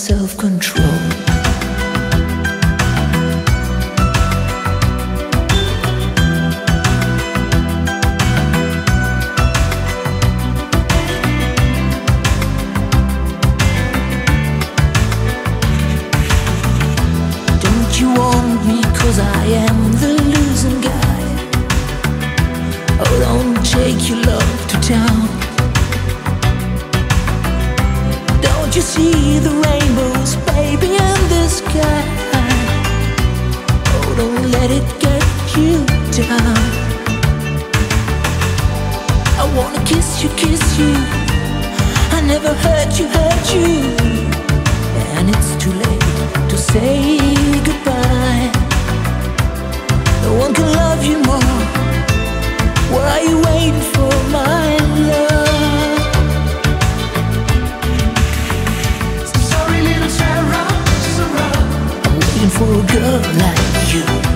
self-control. Don't you want me 'cause I am the losing guy? Oh, don't take your love to town. Don't you see the rainbows, baby, in the sky? Oh, don't let it get you down. I wanna kiss you, I never hurt you, and it's too late to say goodbye. No one can love you more. What are you waiting for, my love? Sorry, little Sarah, I'm waiting for a girl like you.